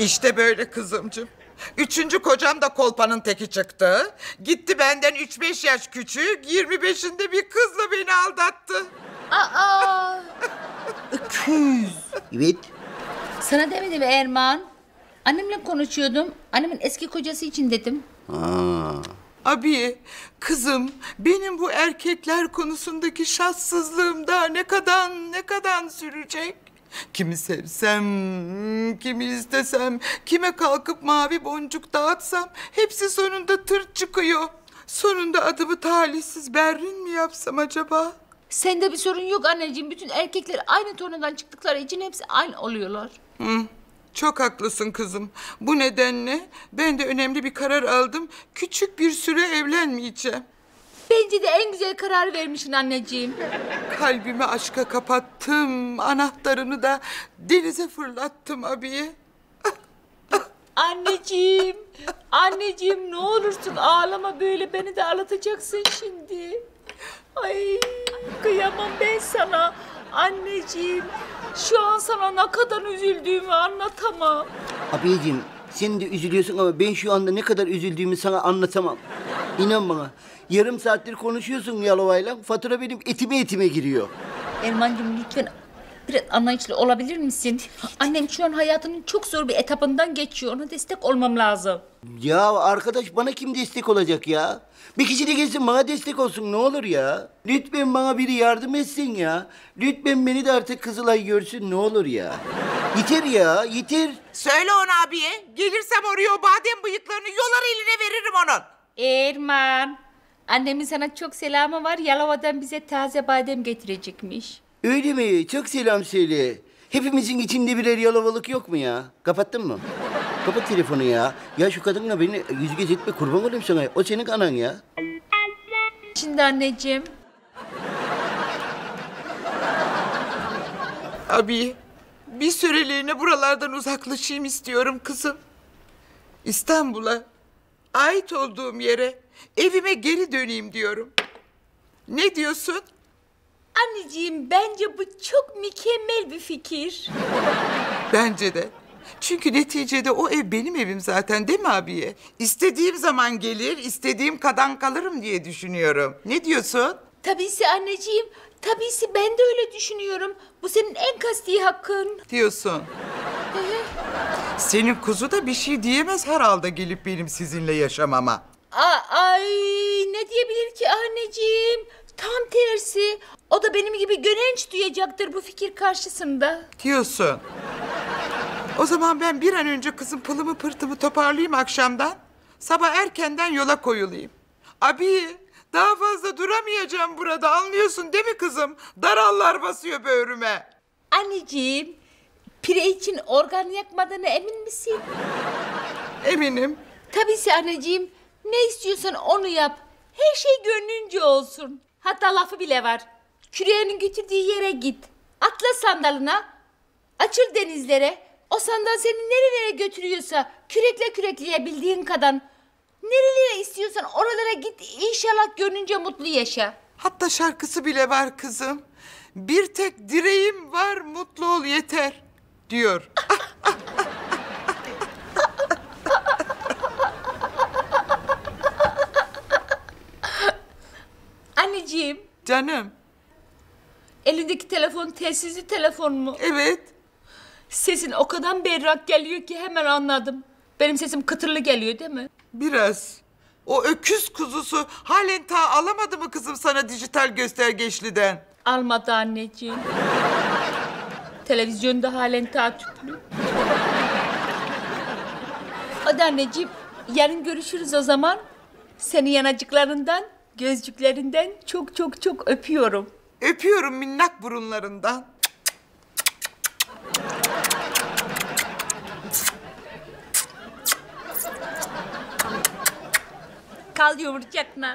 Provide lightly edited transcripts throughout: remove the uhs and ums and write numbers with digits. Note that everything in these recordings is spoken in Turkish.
İşte böyle kızımcığım. Üçüncü kocam da kolpanın teki çıktı. Gitti benden 3-5 yaş küçük, 25'inde bir kızla beni aldattı. Aa! Öküz. Evet. Sana demedim Erman. Annemle konuşuyordum. Annemin eski kocası için dedim. Abi, kızım, benim bu erkekler konusundaki şanssızlığım daha ne kadar sürecek? Kimi sevsem, kimi istesem, kime kalkıp mavi boncuk dağıtsam hepsi sonunda tırt çıkıyor. Sonunda adımı talihsiz Berrin mi yapsam acaba? Sende bir sorun yok anneciğim. Bütün erkekler aynı tornadan çıktıkları için hepsi aynı oluyorlar. Çok haklısın kızım. Bu nedenle ben de önemli bir karar aldım. Küçük bir süre evlenmeyeceğim. Bence de en güzel kararı vermişsin anneciğim. Kalbimi aşka kapattım. Anahtarını da denize fırlattım abiye. Anneciğim, anneciğim ne olursun ağlama böyle, beni de ağlatacaksın şimdi. Ay kıyamam ben sana. Anneciğim, şu an sana ne kadar üzüldüğümü anlatamam. Abiciğim sen de üzülüyorsun ama ben şu anda ne kadar üzüldüğümü sana anlatamam. İnan bana. Yarım saattir konuşuyorsun Yalova'yla. Fatura benim etime giriyor. Erman'cığım lütfen biraz anlayışlı olabilir misin? Annem şu an hayatının çok zor bir etapından geçiyor. Ona destek olmam lazım. Ya arkadaş bana kim destek olacak ya? Bir kişi de gelsin bana destek olsun ne olur ya. Lütfen bana biri yardım etsin ya. Lütfen beni de artık Kızılay görsün ne olur ya. Yeter ya yeter. Söyle ona abiye. Gelirsem oraya o badem bıyıklarını yolar eline veririm onun. Erman, annemin sana çok selamı var. Yalova'dan bize taze badem getirecekmiş. Öyle mi? Çok selam söyle. Hepimizin içinde birer yalavalık yok mu ya? Kapattın mı? Kapat telefonu ya. Ya şu kadınla beni yüz göz etme kurban olayım sana. O senin anan ya. Şimdi anneciğim. Abi, bir süreliğine buralardan uzaklaşayım istiyorum kızım. İstanbul'a, ait olduğum yere, evime geri döneyim diyorum. Ne diyorsun? Anneciğim bence bu çok mükemmel bir fikir. Bence de. Çünkü neticede o ev benim evim zaten değil mi abiye? İstediğim zaman gelir, istediğim kadar kalırım diye düşünüyorum. Ne diyorsun? Tabisi anneciğim, tabisi ben de öyle düşünüyorum. Bu senin en kasti hakkın. Diyorsun. Senin kuzu da bir şey diyemez herhalde gelip benim sizinle yaşamama. Ay ne diyebilir ki anneciğim? Tam tersi. O da benim gibi gönenç duyacaktır bu fikir karşısında. Diyorsun. O zaman ben bir an önce kızım pılımı pırtımı toparlayayım akşamdan. Sabah erkenden yola koyulayım. Abi daha fazla duramayacağım burada anlıyorsun değil mi kızım? Darallar basıyor böğrüme. Anneciğim, pire için organ yakmadığına emin misin? Eminim. Tabisi anneciğim, ne istiyorsan onu yap. Her şey gönlünce olsun. Hatta lafı bile var. Küreğinin götürdüğü yere git. Atla sandalına. Açıl denizlere. O sandal seni nerelere götürüyorsa kürekle kürekleyebildiğin kadar. Nerelere istiyorsan oralara git. İnşallah gönlünce mutlu yaşa. Hatta şarkısı bile var kızım. Bir tek direğim var mutlu ol yeter diyor. Anneciğim, Canım. elindeki telefon telsizli telefon mu? Evet. Sesin o kadar berrak geliyor ki hemen anladım. Benim sesim kıtırlı geliyor değil mi? Biraz. O öküz kuzusu halen ta alamadı mı kızım sana dijital göstergeçliden? Almadı anneciğim. Televizyonda halen ta tüplü. Hadi anneciğim, yarın görüşürüz o zaman. Seni yanacıklarından, gözcüklerinden çok çok çok öpüyorum. Öpüyorum minnak burunlarından. Kal yumurcakla.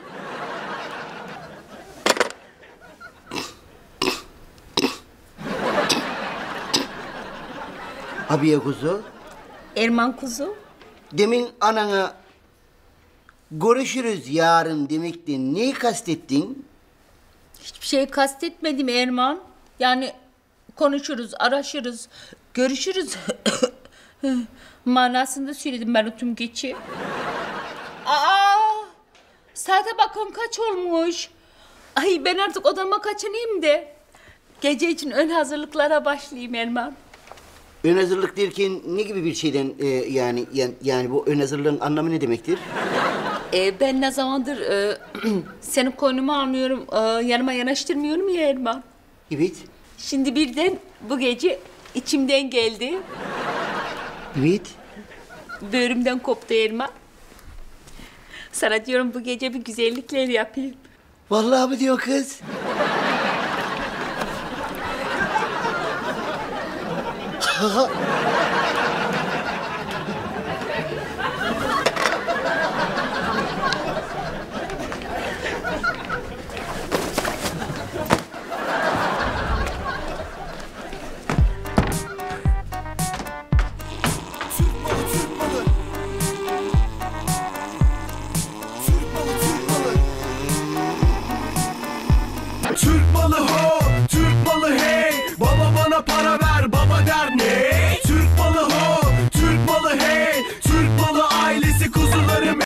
Abiye kuzu. Erman kuzu. Demin anana görüşürüz yarın demekten neyi kastettin? Hiçbir şey kastetmedim Erman. Yani konuşuruz, araşırız, görüşürüz. Manasında söyledim ben o tüm geçi. Aa! Saate bakın kaç olmuş. Ay ben artık odama kaçınayım da gece için ön hazırlıklara başlayayım Erman. Ön hazırlık derken ne gibi bir şeyden yani bu ön hazırlığın anlamı ne demektir? Ben ne zamandır senin koynuma almıyorum, yanıma yanaştırmıyorum ya Erman. Evet. Şimdi birden bu gece içimden geldi. Evet. Böğrümden koptu Erman. Sana diyorum bu gece bir güzellikler yapayım. Vallahi mi diyor kız?